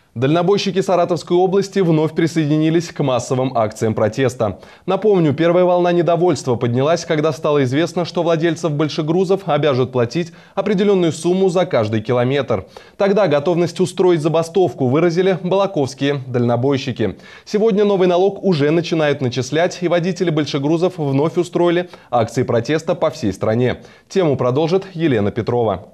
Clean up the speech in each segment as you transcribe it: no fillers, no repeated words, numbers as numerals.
Дальнобойщики Саратовской области вновь присоединились к массовым акциям протеста. Напомню, первая волна недовольства поднялась, когда стало известно, что владельцев большегрузов обяжут платить определенную сумму за каждый километр. Тогда готовность устроить забастовку выразили балаковские дальнобойщики. Сегодня новый налог уже начинают начислять, и водители большегрузов вновь устроили акции протеста по всей стране. Тему продолжит Елена Петрова.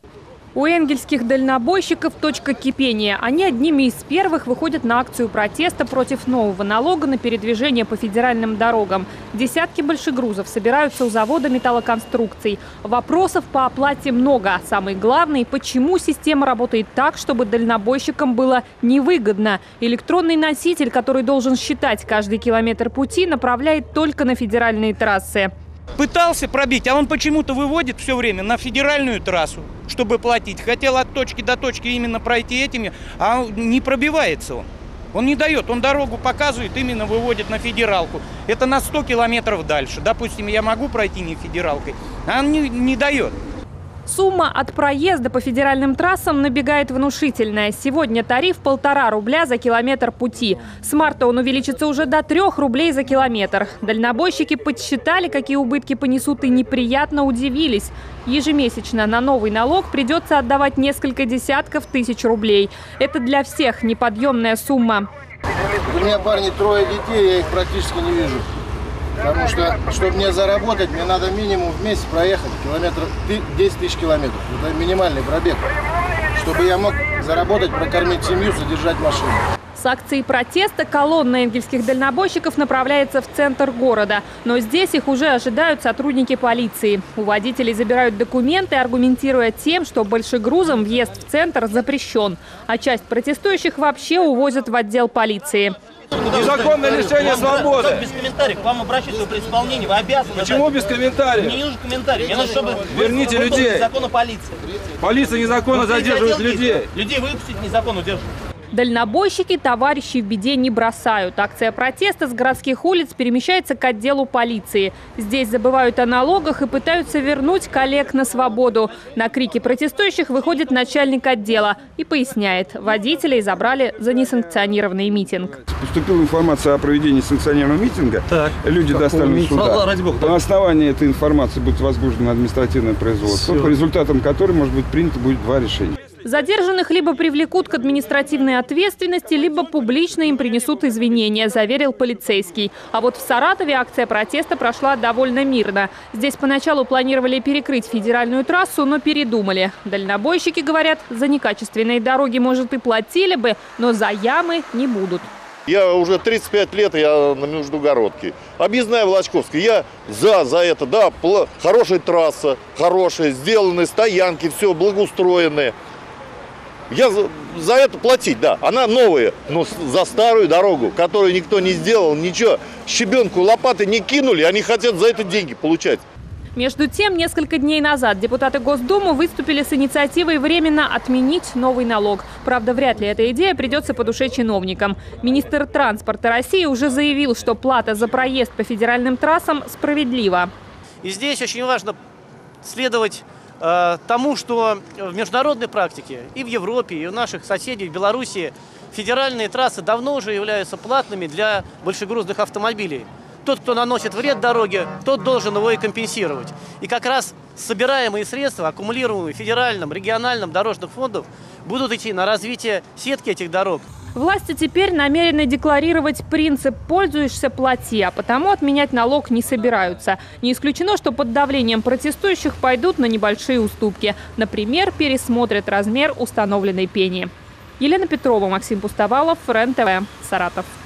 У энгельских дальнобойщиков точка кипения. Они одними из первых выходят на акцию протеста против нового налога на передвижение по федеральным дорогам. Десятки большегрузов собираются у завода металлоконструкций. Вопросов по оплате много. Самый главный – почему система работает так, чтобы дальнобойщикам было невыгодно. Электронный носитель, который должен считать каждый километр пути, направляет только на федеральные трассы. Пытался пробить, а он почему-то выводит все время на федеральную трассу, чтобы платить. Хотел от точки до точки именно пройти этими, а не пробивается он. Он не дает, он дорогу показывает, именно выводит на федералку. Это на 100 километров дальше. Допустим, я могу пройти не федералкой, а он не дает. Сумма от проезда по федеральным трассам набегает внушительная. Сегодня тариф 1,5 рубля за километр пути. С марта он увеличится уже до 3 рублей за километр. Дальнобойщики подсчитали, какие убытки понесут, и неприятно удивились. Ежемесячно на новый налог придется отдавать несколько десятков тысяч рублей. Это для всех неподъемная сумма. У меня, парни, 3 детей, я их практически не вижу. Потому что, чтобы мне заработать, мне надо минимум в месяц проехать 10 тысяч километров. Это минимальный пробег. Чтобы я мог заработать, прокормить семью, содержать машину. С акцией протеста колонна энгельских дальнобойщиков направляется в центр города. Но здесь их уже ожидают сотрудники полиции. У водителей забирают документы, аргументируя тем, что большегрузам въезд в центр запрещен. А часть протестующих вообще увозят в отдел полиции. Незаконное лишение свободы. Без комментариев. К вам обращаются при исполнении. Вы обязаны. Почему без комментариев? Мне не нужен комментарий. Мне нужно, чтобы верните людей. Закон о полиции. Полиция незаконно задерживает людей. Людей выпустить незаконно удерживают. Дальнобойщики товарищей в беде не бросают. Акция протеста с городских улиц перемещается к отделу полиции. Здесь забывают о налогах и пытаются вернуть коллег на свободу. На крики протестующих выходит начальник отдела и поясняет: водителей забрали за несанкционированный митинг. Поступила информация о проведении санкционированного митинга. Так, люди доставлены в суда. На основании этой информации будет возбуждено административное производство, по результатам которого может быть принято будет 2 решения. Задержанных либо привлекут к административной ответственности, либо публично им принесут извинения, заверил полицейский. А вот в Саратове акция протеста прошла довольно мирно. Здесь поначалу планировали перекрыть федеральную трассу, но передумали. Дальнобойщики говорят, за некачественные дороги, может, и платили бы, но за ямы не будут. Я уже 35 лет, я на Междугородке. Объездная Волочковская, я за это, да, хорошая трасса, хорошая, сделаны стоянки, все благоустроенные. Я за это платить, да. Она новая, но за старую дорогу, которую никто не сделал, ничего. Щебенку лопаты не кинули, они хотят за это деньги получать. Между тем, несколько дней назад депутаты Госдумы выступили с инициативой временно отменить новый налог. Правда, вряд ли эта идея придется по душе чиновникам. Министр транспорта России уже заявил, что плата за проезд по федеральным трассам справедлива. И здесь очень важно следовать тому, что в международной практике и в Европе, и у наших соседей в Беларуси федеральные трассы давно уже являются платными для большегрузных автомобилей. Тот, кто наносит вред дороге, тот должен его и компенсировать. И как раз собираемые средства, аккумулируемые федеральным, региональным дорожных фондов, будут идти на развитие сетки этих дорог. Власти теперь намерены декларировать принцип «пользуешься – плати», а потому отменять налог не собираются. Не исключено, что под давлением протестующих пойдут на небольшие уступки. Например, пересмотрят размер установленной пени. Елена Петрова, Максим Пустовалов, РЕН-ТВ, Саратов.